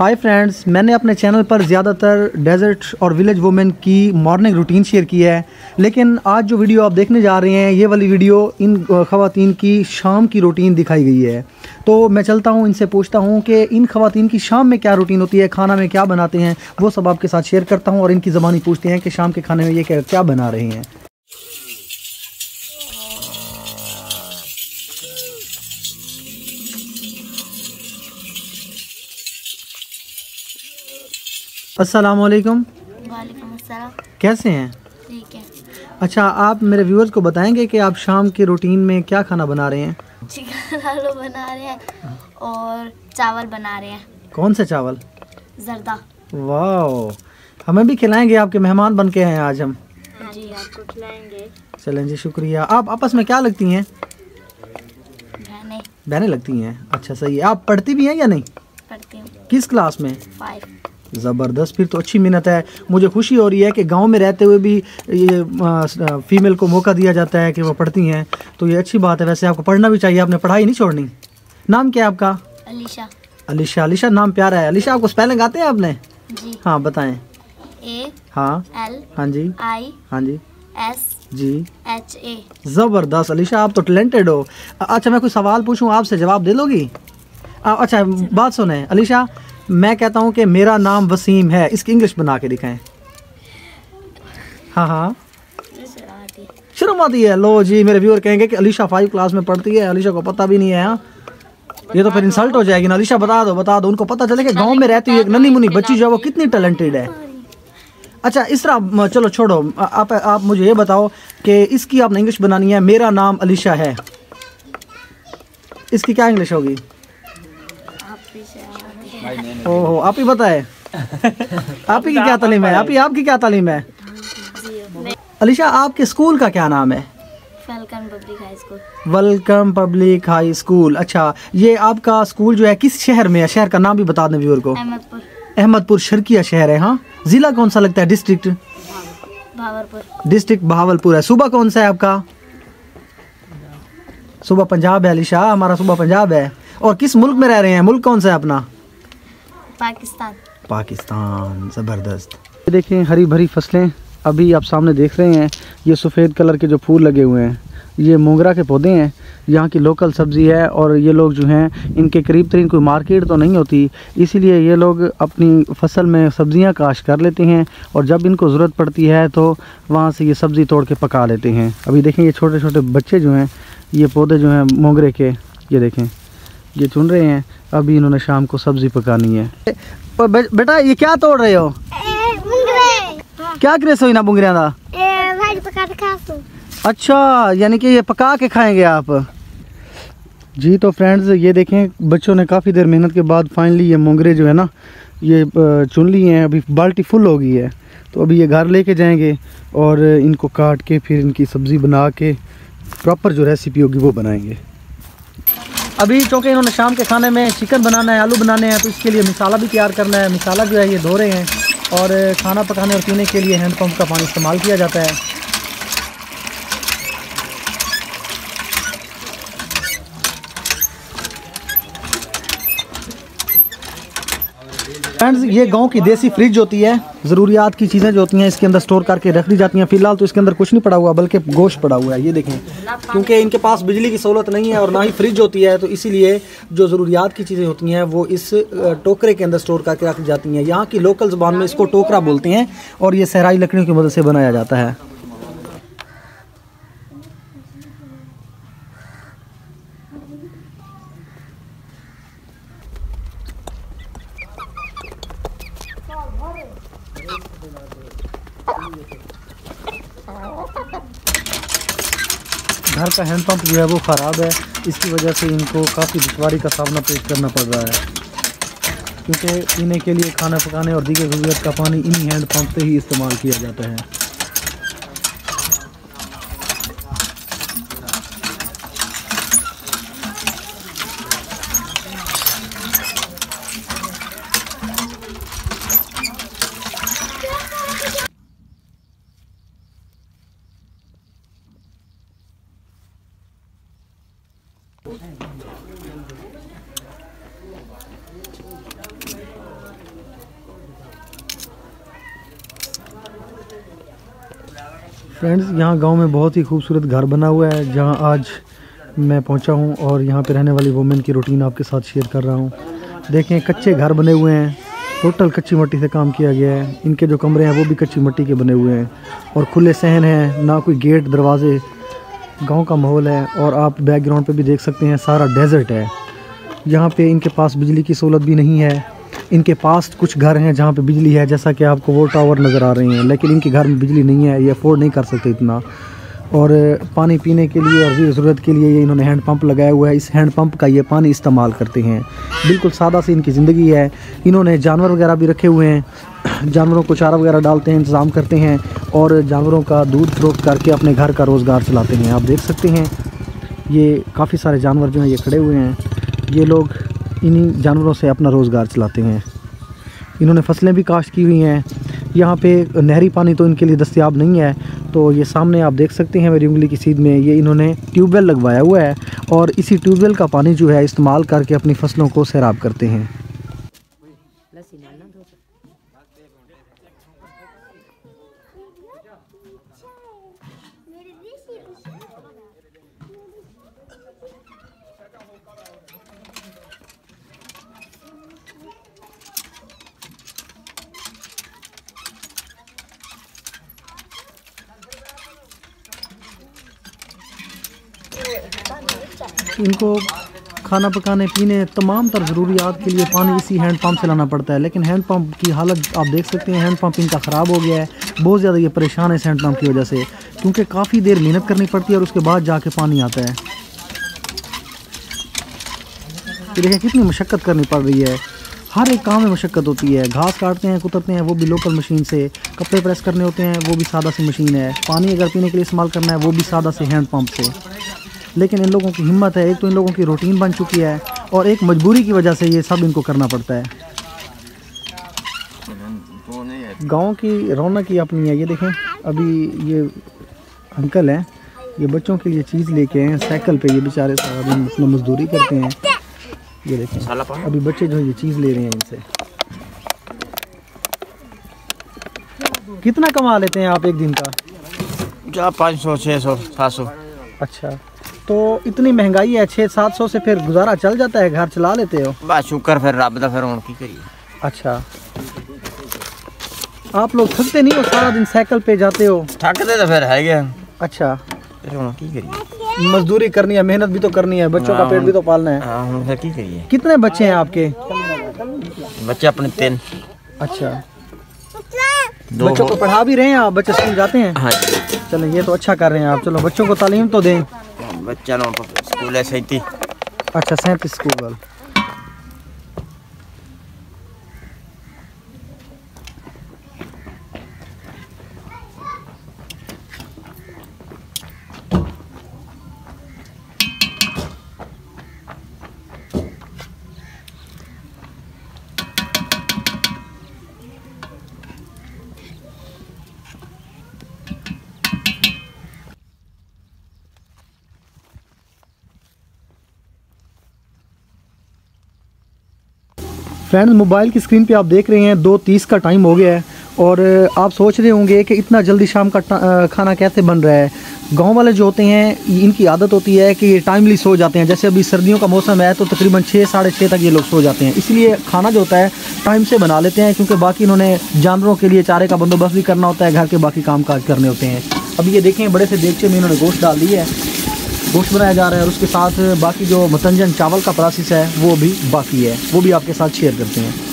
Hi friends, मैंने अपने channel पर ज़्यादातर डेजर्ट और विलेज वुमेन की मॉर्निंग रूटीन शेयर किया है, लेकिन आज जो वीडियो आप देखने जा रहे हैं ये वाली वीडियो इन ख़वातीन की शाम की रूटीन दिखाई गई है। तो मैं चलता हूँ, इनसे पूछता हूँ कि इन ख़वातीन की शाम में क्या रूटीन होती है, खाना में क्या बनाते हैं, वो सब आपके साथ शेयर करता हूँ और इनकी ज़बानी पूछते हैं कि शाम के खाने में ये क्या बना रहे हैं। अस्सलामुअलैकुम। वालेकुम अस्सलाम। कैसे हैं? ठीक है। अच्छा, आप मेरे व्यूअर्स को बताएंगे कि आप शाम की रूटीन में क्या खाना बना रहे हैं? चिकन आलू बना रहे हैं और चावल बना रहे हैं। कौन सा चावल? जर्दा। वाह, हमें भी खिलाएंगे, आपके मेहमान बन के हैं आज हम। जी, आपको खिलाएंगे। चलें जी, शुक्रिया। आप आपस में क्या लगती हैं? बहनें लगती हैं। अच्छा, सही है। आप पढ़ती भी हैं या नहीं? पढ़ती हूँ। किस क्लास में? 5। ज़बरदस्त, फिर तो अच्छी मिन्नत है। मुझे खुशी हो रही है कि गांव में रहते हुए भी ये फीमेल को मौका दिया जाता है कि वो पढ़ती हैं, तो ये अच्छी बात है। वैसे आपको पढ़ना भी चाहिए, आपने पढ़ाई नहीं छोड़नी। नाम क्या है आपका? अलीशा। अलीशा। अलीशा नाम प्यारा है। अलीशा, आपको स्पेलिंग आते हैं आपने? जी। हाँ, बताएं। A हाँ L हाँ जी I हाँ जी S जी। H A। ज़बरदस्त अलीशा, आप तो टैलेंटेड हो। अच्छा, मैं कोई सवाल पूछूं आपसे, जवाब दे लोगी? अच्छा, बात सुने अलीशा, मैं कहता हूँ कि मेरा नाम वसीम है, इसकी इंग्लिश बना के दिखाएं। हाँ हाँ, शर्म आती है। लो जी, मेरे व्यूअर कहेंगे कि अलीशा 5 क्लास में पढ़ती है, अलीशा को पता भी नहीं है। हाँ, ये तो फिर इंसल्ट हो जाएगी ना। अलीशा बता दो, उनको पता चले कि गांव में रहती हुई एक नन्ही मुन्नी बच्ची जो है वो कितनी टैलेंटेड है। अच्छा, इस तरह चलो छोड़ो, आप मुझे ये बताओ कि इसकी आपने इंग्लिश बनानी है। मेरा नाम अलीशा है, इसकी क्या इंग्लिश होगी? ओहो, आप ही बताए। आप ही की क्या तालीम है? आपकी क्या तालीम है? अलीशा, आपके स्कूल का क्या नाम है? Welcome public high school. Welcome public high school. अच्छा, ये आपका स्कूल जो है किस शहर में है? शहर का नाम भी बता दें व्यूअर को। अहमदपुर। अहमदपुर शर्किया शहर है। हाँ, जिला कौन सा लगता है? डिस्ट्रिक्ट? भावलपुर। डिस्ट्रिक्ट भावलपुर है। सूबा कौन सा है आपका? सूबा पंजाब है अलीशा, हमारा सूबा पंजाब है। और किस मुल्क में रह रहे हैं? मुल्क कौन सा है अपना? पाकिस्तान। पाकिस्तान। ज़बरदस्त। ये देखें, हरी भरी फसलें अभी आप सामने देख रहे हैं। ये सफ़ेद कलर के जो फूल लगे हुए हैं, ये मोगरा के पौधे हैं। यहाँ की लोकल सब्ज़ी है और ये लोग जो हैं, इनके करीब तरीन कोई मार्केट तो नहीं होती, इसीलिए ये लोग अपनी फसल में सब्ज़ियाँ काश्त कर लेते हैं और जब इनको ज़रूरत पड़ती है तो वहाँ से ये सब्ज़ी तोड़ के पका लेते हैं। अभी देखें, ये छोटे छोटे बच्चे जो हैं, ये पौधे जो हैं मोगरे के, ये देखें, ये चुन रहे हैं। अभी इन्होंने शाम को सब्ज़ी पकानी है। बेटा, ये क्या तोड़ रहे हो? क्या करे सो ना बुंगरिया दा? अच्छा, यानी कि ये पका के खाएंगे आप? जी, तो फ्रेंड्स, ये देखें, बच्चों ने काफ़ी देर मेहनत के बाद फाइनली ये मोंगरे जो है ना, ये चुन लिए हैं। अभी बाल्टी फुल हो गई है, तो अभी ये घर लेके जाएंगे और इनको काट के फिर इनकी सब्ज़ी बना के प्रॉपर जो रेसिपी होगी वो बनाएंगे। अभी चूँकि इन्होंने शाम के खाने में चिकन बनाना है, आलू बनाने हैं, तो इसके लिए मसाला भी तैयार करना है। मसाला जो है ये धो रहे हैं और खाना पकाने और पीने के लिए हैंडपम्प का पानी इस्तेमाल किया जाता है। फ्रेंड्स, ये गांव की देसी फ्रिज होती है। ज़रूरियात की चीज़ें जो होती हैं इसके अंदर स्टोर करके रख दी जाती हैं। फ़िलहाल तो इसके अंदर कुछ नहीं पड़ा हुआ, बल्कि गोश्त पड़ा हुआ है। ये देखें, क्योंकि इनके पास बिजली की सहूलत नहीं है और ना ही फ्रिज होती है, तो इसीलिए जो ज़रूरियात की चीज़ें होती हैं वो इस टोकरे के अंदर स्टोर करके रख दी जाती हैं। यहाँ की लोकल ज़ुबान में इसको टोकरा बोलते हैं और ये सहराई लकड़ियों की मदद से बनाया जाता है। घर का हैंडपम्प जो है वो ख़राब है, इसकी वजह से इनको काफ़ी दुश्वारी का सामना पेश करना पड़ रहा है, क्योंकि पीने के लिए, खाना पकाने और दीगर ज़रूरत का पानी इन्हीं हैंडपम्प से ही इस्तेमाल किया जाता है। फ्रेंड्स, यहाँ गांव में बहुत ही खूबसूरत घर बना हुआ है जहाँ आज मैं पहुँचा हूँ और यहाँ पे रहने वाली वुमेन की रूटीन आपके साथ शेयर कर रहा हूँ। देखें, कच्चे घर बने हुए हैं, टोटल कच्ची मिट्टी से काम किया गया है। इनके जो कमरे हैं वो भी कच्ची मिट्टी के बने हुए हैं और खुले सहन हैं, ना कोई गेट दरवाजे। गांव का माहौल है और आप बैकग्राउंड पे भी देख सकते हैं सारा डेजर्ट है। यहाँ पे इनके पास बिजली की सहूलत भी नहीं है। इनके पास कुछ घर हैं जहाँ पे बिजली है, जैसा कि आपको वो टावर नज़र आ रहे हैं, लेकिन इनके घर में बिजली नहीं है, ये अफोर्ड नहीं कर सकते इतना। और पानी पीने के लिए और ज़रूरत के लिए ये इन्होंने हैंड पंप लगाया हुआ है। इस हैंड पंप का ये पानी इस्तेमाल करते हैं। बिल्कुल सादा सी इनकी ज़िंदगी है। इन्होंने जानवर वगैरह भी रखे हुए हैं, जानवरों को चारा वगैरह डालते हैं, इंतज़ाम करते हैं और जानवरों का दूध फरोख्त करके अपने घर का रोज़गार चलाते हैं। आप देख सकते हैं ये काफ़ी सारे जानवर जो हैं ये खड़े हुए हैं। ये लोग इन्हीं जानवरों से अपना रोज़गार चलाते हैं। इन्होंने फसलें भी काश्त की हुई हैं। यहाँ पे नहरी पानी तो इनके लिए दस्तयाब नहीं है, तो ये सामने आप देख सकते हैं मेरी उंगली की सीध में ये इन्होंने ट्यूबवेल लगवाया हुआ है और इसी ट्यूबवेल का पानी जो है इस्तेमाल करके अपनी फसलों को सैराब करते हैं। इनको खाना पकाने, पीने, तमाम तर ज़रूरियात के लिए पानी इसी हैंड पंप से लाना पड़ता है। लेकिन हैंड पंप की हालत आप देख सकते हैं, हैंड पंप इनका ख़राब हो गया है। बहुत ज़्यादा ये परेशान है इस हैंड पंप की वजह से, क्योंकि काफ़ी देर मेहनत करनी पड़ती है और उसके बाद जाके पानी आता है। ये देखिए कितनी मशक्क़त करनी पड़ रही है। हर एक काम में मशक्क़त होती है। घास काटते हैं, कुतरते हैं, वो भी लोकल मशीन से। कपड़े प्रेस करने होते हैं, वो भी सादा सी मशीन है। पानी अगर पीने के लिए इस्तेमाल करना है, वो भी सादा से हैंड पंप से। लेकिन इन लोगों की हिम्मत है, एक तो इन लोगों की रूटीन बन चुकी है और एक मजबूरी की वजह से ये सब इनको करना पड़ता है। गांव की रौनक ही अपनी है। ये देखें, अभी ये अंकल हैं, ये बच्चों के लिए चीज़ लेके आए हैं साइकिल पे। ये बेचारे सारा दिन अपना मजदूरी करते हैं। ये देखें, अभी बच्चे जो ये चीज़ ले रहे हैं इनसे। कितना कमा लेते हैं आप एक दिन का? 500, 600, 700। अच्छा, तो इतनी महंगाई है, 600-700 से फिर गुजारा चल जाता है, घर चला लेते हो? बस शुक्र फिर रब दा, फिर की करिए। अच्छा, आप लोग थकते नहीं हो? सारा दिन साइकिल पे जाते हो? थकते तो फिर है गया। अच्छा, फिर की करिए, मजदूरी करनी है, मेहनत भी तो करनी है, बच्चों का पेट भी तो पालना है। हाँ, फिर की करिए। कितने बच्चे हैं आपके? बच्चे अपने 3। अच्छा, बच्चों को पढ़ा भी रहे हैं आप? बच्चे स्कूल जाते हैं? हाँ। चलो, ये तो अच्छा कर रहे हैं आप। चलो, बच्चों को तालीम तो दें। बच्चा स्कूल है 37। अच्छा, 37 स्कूल। फ्रेंड्स, मोबाइल की स्क्रीन पे आप देख रहे हैं 2:30 का टाइम हो गया है और आप सोच रहे होंगे कि इतना जल्दी शाम का खाना कैसे बन रहा है। गांव वाले जो होते हैं, इनकी आदत होती है कि ये टाइमली सो जाते हैं। जैसे अभी सर्दियों का मौसम है तो तकरीबन 6-6:30 तक ये लोग सो जाते हैं। इसलिए खाना जो होता है टाइम से बना लेते हैं, क्योंकि बाकी इन्होंने जानवरों के लिए चारे का बंदोबस्त भी करना होता है, घर के बाकी काम काज करने होते हैं। अभी ये देखें, बड़े से देगचे में इन्होंने गोश्त डाल दिया है, गोश्त बनाया जा रहा है और उसके साथ बाकी जो मतंजन चावल का प्रोसेस है वो भी बाकी है, वो भी आपके साथ शेयर करते हैं।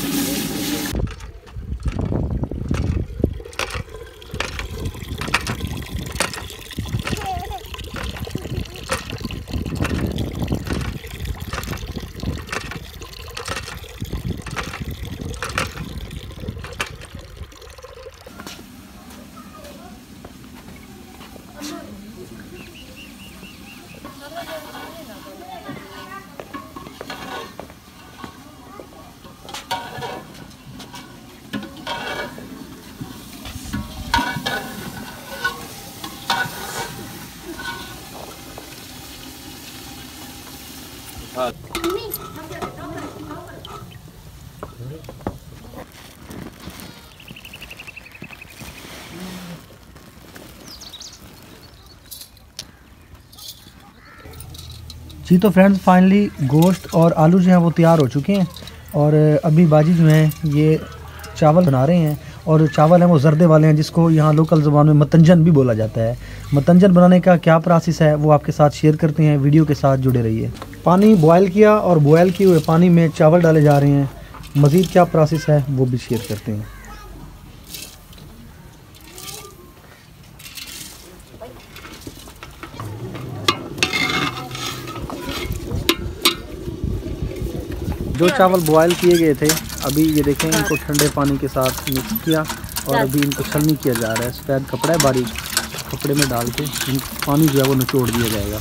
जी तो फ्रेंड्स फाइनली गोश्त और आलू जो है वो तैयार हो चुके हैं और अभी बाजी जो है ये चावल बना रहे हैं और चावल है वो जर्दे वाले हैं जिसको यहाँ लोकल ज़ुबान में मतंजन भी बोला जाता है। मतंजन बनाने का क्या प्रोसेस है वो आपके साथ शेयर करते हैं, वीडियो के साथ जुड़े रहिए। पानी बॉयल किया और बॉयल किए हुए पानी में चावल डाले जा रहे हैं, मज़ीद क्या प्रोसेस है वो भी शेयर करते हैं। जो चावल बॉयल किए गए थे अभी ये देखें इनको ठंडे पानी के साथ मिक्स किया और अभी इनको छलनी किया जा रहा है। सफ़ेद कपड़ा है, बारीक कपड़े में डाल के पानी जो है वो निचोड़ दिया जाएगा।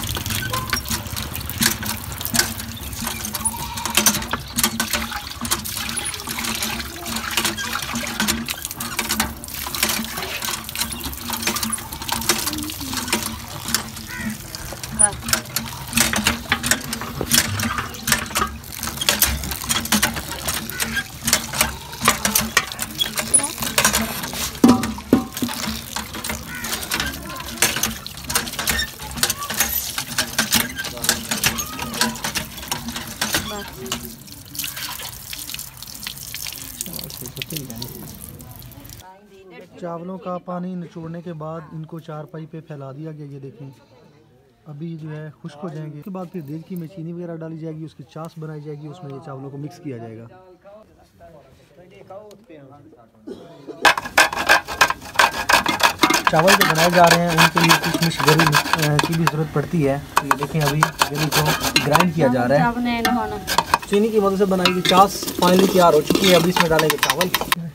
चावलों का पानी निचोड़ने के बाद इनको चारपाई पे फैला दिया गया। ये देखें अभी जो है खुश्क हो जाएंगे। उसके बाद फिर देगची में चीनी वगैरह डाली जाएगी, उसकी चास बनाई जाएगी, उसमें ये चावलों को मिक्स किया जाएगा। चावल जो बनाए जा रहे हैं उनके लिए किशमिश गरी की भी ज़रूरत पड़ती है। तो ये देखें अभी गरी को ग्राइंड किया जा रहा है। चीनी की मदद से बनाई हुई चास फाइनली तैयार हो चुकी है। अभी इसमें डालेंगे चावल।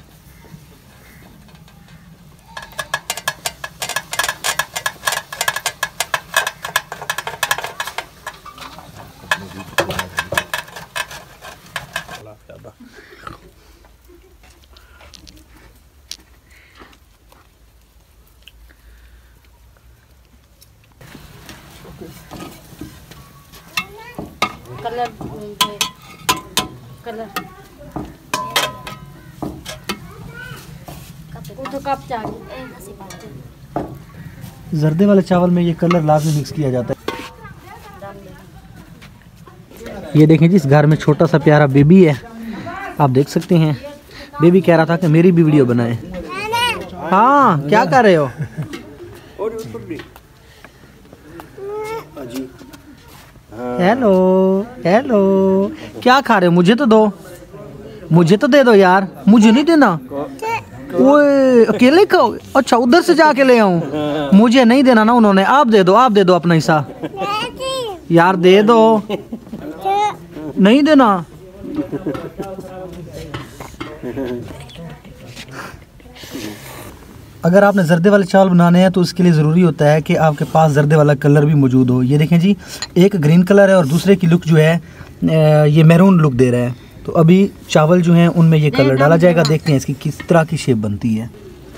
कलर तो कप चाहिए। जर्दे वाले चावल में ये कलर लाजमी मिक्स किया जाता है। ये देखें जी इस घर में छोटा सा प्यारा बेबी है, आप देख सकते हैं। बेबी कह रहा था कि मेरी भी वीडियो बनाए। हाँ क्या कर रहे हो? हेलो हेलो, क्या खा रहे हो? मुझे तो दो, मुझे तो दे दो यार। मुझे नहीं देना। ओए अकेले खाओ? अच्छा उधर से जाके ले आऊं। मुझे नहीं देना ना उन्होंने। आप दे दो, आप दे दो अपना हिस्सा यार, दे दो। नहीं देना। अगर आपने जर्दे वाले चावल बनाने हैं तो उसके लिए ज़रूरी होता है कि आपके पास जर्दे वाला कलर भी मौजूद हो। ये देखें जी एक ग्रीन कलर है और दूसरे की लुक जो है ये मैरून लुक दे रहा है। तो अभी चावल जो हैं उनमें ये कलर डाला जाएगा। देखते हैं इसकी किस तरह की शेप बनती है।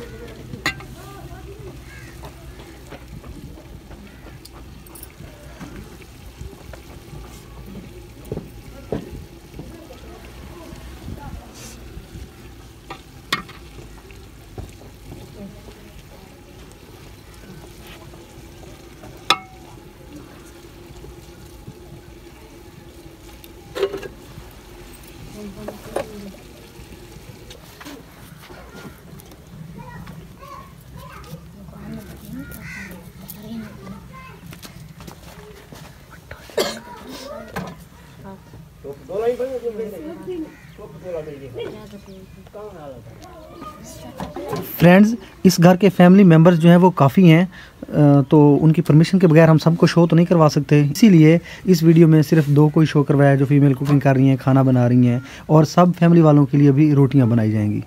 फ्रेंड्स इस घर के फैमिली मेम्बर्स जो हैं वो काफ़ी हैं, तो उनकी परमिशन के बगैर हम सबको शो तो नहीं करवा सकते। इसीलिए इस वीडियो में सिर्फ दो को ही शो करवाया जो फीमेल कुकिंग कर रही हैं, खाना बना रही हैं, और सब फैमिली वालों के लिए भी रोटियां बनाई जाएंगी।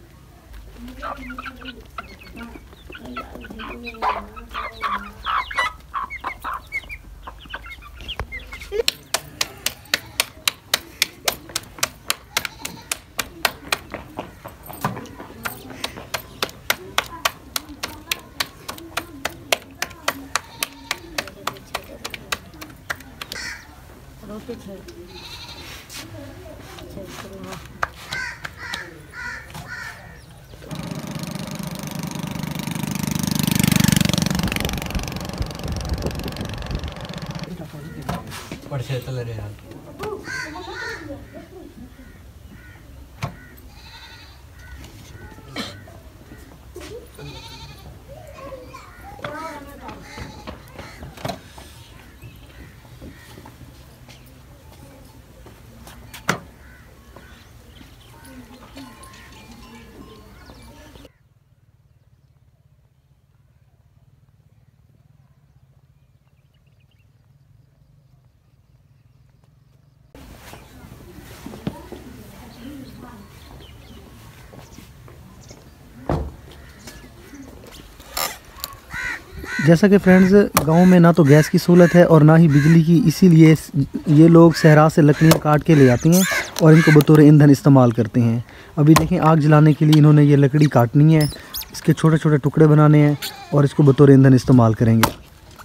पड़से चल रहे यार। जैसा कि फ्रेंड्स गांव में ना तो गैस की सहूलत है और ना ही बिजली की, इसीलिए ये लोग सहरा से लकड़ियाँ काट के ले आती हैं और इनको बतौर ईंधन इस्तेमाल करते हैं। अभी देखें आग जलाने के लिए इन्होंने ये लकड़ी काटनी है, इसके छोटे छोटे टुकड़े बनाने हैं और इसको बतौर ईंधन इस्तेमाल करेंगे।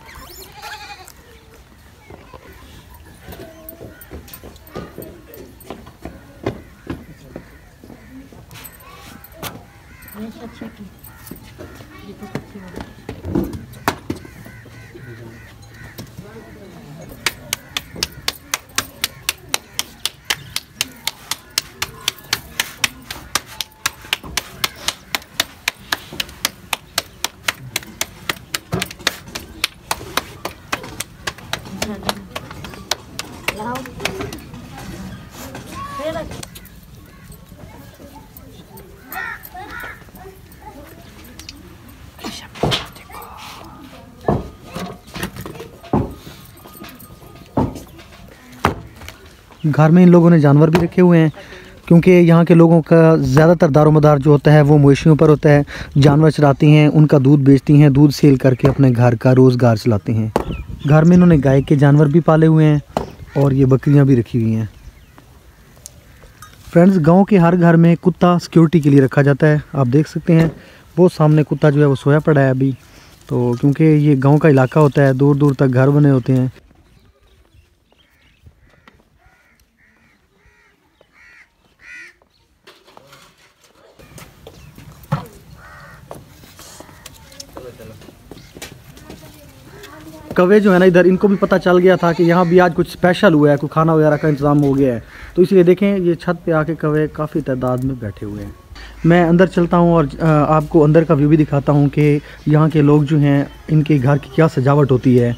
घर में इन लोगों ने जानवर भी रखे हुए हैं, क्योंकि यहाँ के लोगों का ज़्यादातर दारोमदार जो होता है वो मवेशियों पर होता है। जानवर चराती हैं, उनका दूध बेचती हैं, दूध सेल करके अपने घर का रोज़गार चलाते हैं। घर में इन्होंने गाय के जानवर भी पाले हुए हैं और ये बकरियाँ भी रखी हुई हैं। फ्रेंड्स, गांव के हर घर में कुत्ता सिक्योरिटी के लिए रखा जाता है। आप देख सकते हैं वो सामने कुत्ता जो है वो सोया पड़ा है अभी, तो क्योंकि ये गांव का इलाका होता है, दूर दूर तक घर बने होते हैं। कौवे जो है ना इधर, इनको भी पता चल गया था कि यहाँ भी आज कुछ स्पेशल हुआ है, कोई खाना वगैरह का इंतज़ाम हो गया है, तो इसलिए देखें ये छत पे आके कौवे काफ़ी तादाद में बैठे हुए हैं। मैं अंदर चलता हूँ और आपको अंदर का व्यू भी दिखाता हूँ कि यहाँ के लोग जो हैं इनके घर की क्या सजावट होती है।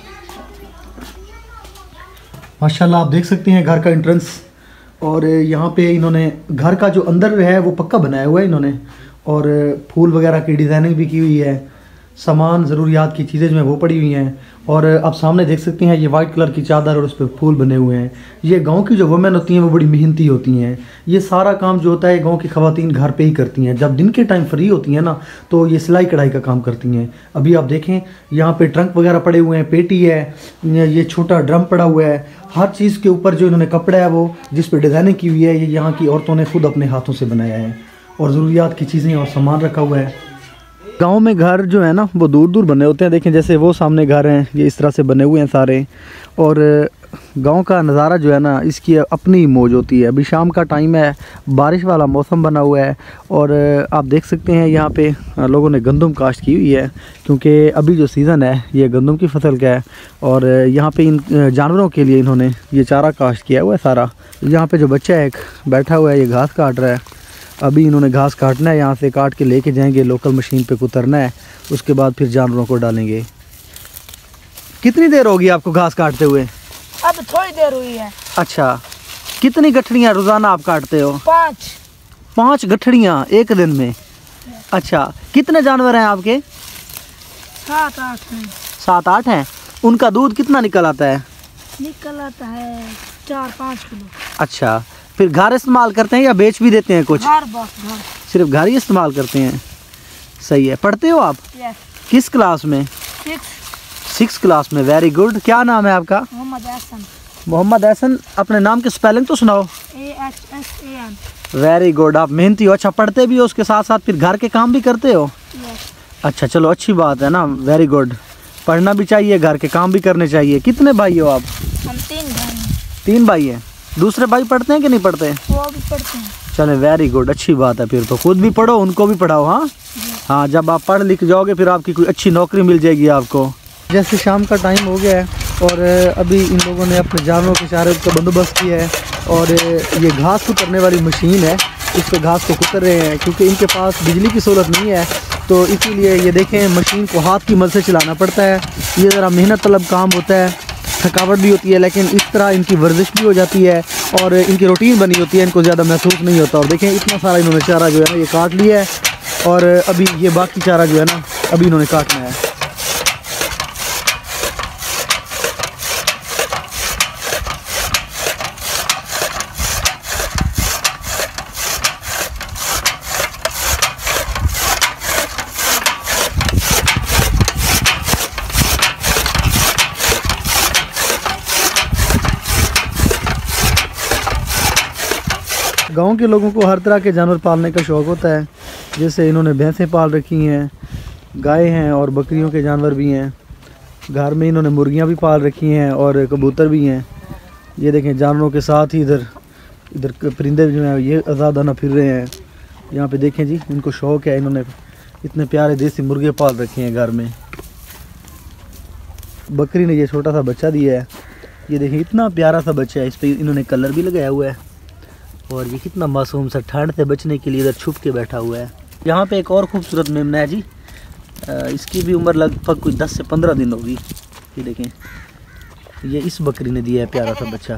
माशाल्लाह आप देख सकते हैं घर का एंट्रेंस, और यहाँ पे इन्होंने घर का जो अंदर है वो पक्का बनाया हुआ है इन्होंने, और फूल वगैरह की डिज़ाइनिंग भी की हुई है। सामान ज़रूरियात की चीज़ें जो हैं वो पड़ी हुई हैं, और आप सामने देख सकते हैं ये वाइट कलर की चादर और उस पर फूल बने हुए हैं। ये गांव की जो वुमेन होती हैं वो बड़ी मेहनती होती हैं। ये सारा काम जो होता है गांव की ख़वातीन घर पे ही करती हैं। जब दिन के टाइम फ्री होती हैं ना तो ये सिलाई कढ़ाई का काम करती हैं। अभी आप देखें यहाँ पे ट्रंक वगैरह पड़े हुए हैं, पेटी है, ये छोटा ड्रम पड़ा हुआ है। हर चीज़ के ऊपर जो इन्होंने कपड़ा है वो जिस पर डिज़ाइनिंग की हुई है ये यहाँ की औरतों ने खुद अपने हाथों से बनाया है, और ज़रूरियात की चीज़ें और सामान रखा हुआ है। गांव में घर जो है ना वो दूर दूर बने होते हैं। देखें जैसे वो सामने घर हैं, ये इस तरह से बने हुए हैं सारे, और गांव का नज़ारा जो है ना इसकी अपनी मौज होती है। अभी शाम का टाइम है, बारिश वाला मौसम बना हुआ है, और आप देख सकते हैं यहाँ पे लोगों ने गंदम काश्त की हुई है, क्योंकि अभी जो सीज़न है ये गंदम की फसल का है। और यहाँ पे इन जानवरों के लिए इन्होंने ये चारा काश्त किया हुआ है सारा। यहाँ पे जो बच्चा है एक बैठा हुआ है, ये घास काट रहा है। अभी इन्होंने घास काटना है, यहाँ से काट के लेके जाएंगे, लोकल मशीन पे उतरना है, उसके बाद फिर जानवरों को डालेंगे। कितनी देर होगी आपको घास काटते हुए? अब थोड़ी देर हुई है। अच्छा, कितनी गठड़ियाँ रोज़ाना आप काटते हो? 5 गठड़ियाँ एक दिन में? अच्छा, कितने जानवर हैं आपके? 7-8 हैं। उनका दूध कितना निकल आता है? निकल आता है 4-5 किलो। अच्छा, फिर घर इस्तेमाल करते हैं या बेच भी देते हैं कुछ? घर। सिर्फ घर ही इस्तेमाल करते हैं। सही है। पढ़ते हो आप? यस। किस क्लास में? 6 क्लास में। Very good. क्या नाम है आपका? मोहम्मद एहसन। मोहम्मद एहसन। अपने नाम की स्पेलिंग तो सुनाओ। AHSAN। Very good. आप मेहनती हो। अच्छा, पढ़ते भी हो, उसके साथ साथ फिर घर के काम भी करते हो? यस। अच्छा, चलो अच्छी बात है ना। Very good. पढ़ना भी चाहिए, घर के काम भी करने चाहिए। कितने भाई हो आप? हम 3 भाई हैं। 3 भाई हैं। दूसरे भाई पढ़ते हैं कि नहीं पढ़ते? वो भी पढ़ते हैं। चले, वेरी गुड, अच्छी बात है। फिर तो खुद भी पढ़ो, उनको भी पढ़ाओ। हाँ हाँ, जब आप पढ़ लिख जाओगे फिर आपकी कोई अच्छी नौकरी मिल जाएगी आपको। जैसे शाम का टाइम हो गया है और अभी इन लोगों ने अपने जानवरों के चारे का बंदोबस्त किया है और ये घास कुतरने वाली मशीन है, इस पर घास को कुतर रहे हैं क्योंकि इनके पास बिजली की सहूलत नहीं है, तो इसीलिए ये देखें मशीन को हाथ की मदद से चलाना पड़ता है। ये ज़रा मेहनत तलब काम होता है, थकावट भी होती है, लेकिन इस तरह इनकी वर्जिश भी हो जाती है और इनकी रूटीन बनी होती है, इनको ज़्यादा महसूस नहीं होता। और देखें इतना सारा इन्होंने चारा जो है ना ये काट लिया है और अभी ये बाकी चारा जो है ना अभी इन्होंने काटना है। गांव के लोगों को हर तरह के जानवर पालने का शौक़ होता है, जैसे इन्होंने भैंसें पाल रखी हैं, गाय हैं और बकरियों के जानवर भी हैं। घर में इन्होंने मुर्गियां भी पाल रखी हैं और कबूतर भी हैं। ये देखें जानवरों के साथ ही इधर परिंदे जो हैं ये आज़ादाना फिर रहे हैं। यहाँ पे देखें जी, इनको शौक़ है, इन्होंने इतने प्यारे देसी मुर्गे पाल रखे हैं घर में। बकरी ने ये छोटा सा बच्चा दिया है, ये देखें इतना प्यारा सा बच्चा है, इस पर इन्होंने कलर भी लगाया हुआ है और ये कितना मासूम सा ठंड से बचने के लिए इधर छुप के बैठा हुआ है। यहाँ पे एक और खूबसूरत मेमना है जी, इसकी भी उम्र लगभग कोई 10 से 15 दिन होगी। ये देखें, ये इस बकरी ने दिया है प्यारा सा बच्चा।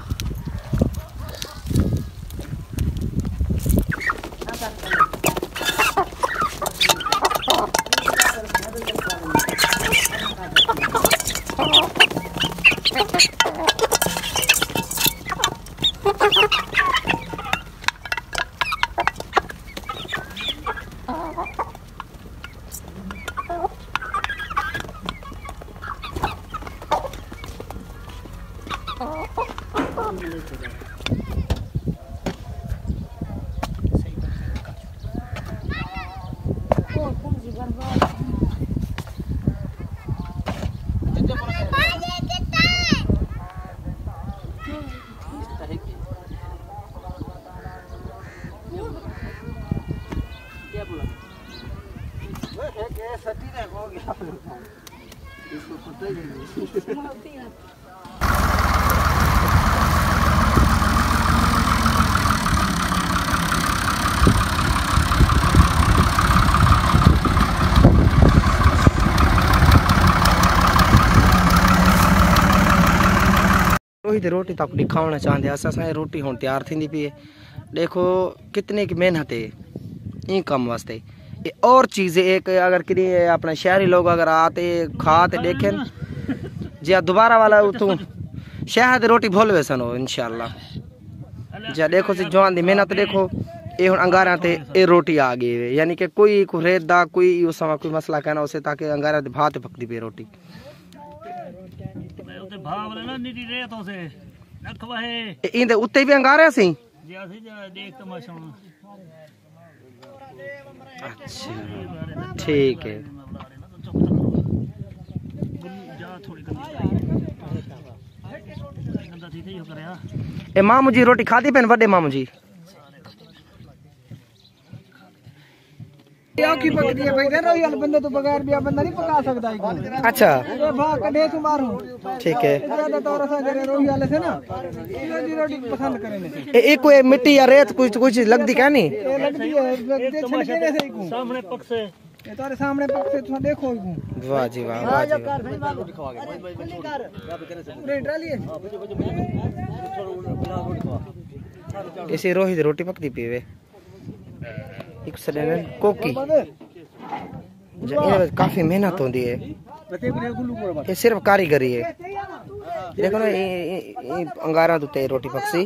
रोटी तक दिखाना चाहते असा रोटी हूँ तैयार थी पी। देखो कितनी की मेहनत है इन काम वास्ते। ये और चीज़ एक अगर कि अपने शहरी लोग अगर आते खाते देखें जी दोबारा वाला तू शहर रोटी भूल वैसन हो इंशाल्लाह। जी देखो सी जवान दी मेहनत देखो, ये हूँ अंगारा ते ये रोटी आ गई है, यानी कि कोई रेत दा कोई उस समय कोई मसला कहना उसे ताकि अंगारा भात पकती पे रोटी। इंदे उत्ते भी अंगारे सी। अच्छा ठीक है। ए मामू जी रोटी खाती पेन बड़े मामू जी की पकती है भाई, रोयल बंदे तो बगैर भी बंदा नहीं पका सकता है। अच्छा ये भाग कड़े तू मारू ठीक है। ज्यादा तौर से करे रोयल से ना ये रोटी पसंद करे। एक कोई मिट्टी या रेत कुछ लगती क्या नहीं? ये लगती है छलके से ही सामने पक से ये तारे सामने पक से तुम देखो ही। वाह जी वाह वाह जी वाह। इसे रोहित रोटी पकती पीवे एक सडन कोकी काफी मेहनत होती है, ये सिर्फ कारीगरी है। देखो ना अंगारा दुते रोटी पकसी।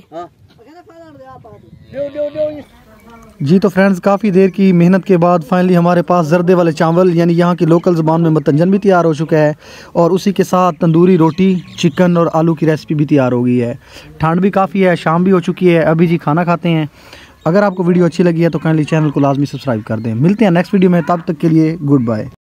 जी तो फ्रेंड्स, काफ़ी देर की मेहनत के बाद फाइनली हमारे पास जर्दे वाले चावल यानी यहाँ की लोकल ज़बान में मतंजन भी तैयार हो चुका है और उसी के साथ तंदूरी रोटी, चिकन और आलू की रेसिपी भी तैयार हो गई है। ठंड भी काफ़ी है, शाम भी हो चुकी है, अभी जी खाना खाते हैं। अगर आपको वीडियो अच्छी लगी है तो काइंडली चैनल को लाजमी सब्सक्राइब कर दें। मिलते हैं नेक्स्ट वीडियो में, तब तक के लिए गुड बाय।